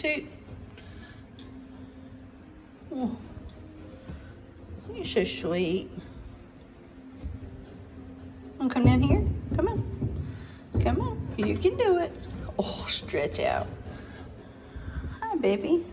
Toot. Oh, you're so sweet. Want to come down here? Come on. Come on. You can do it. Oh, stretch out. Hi, baby.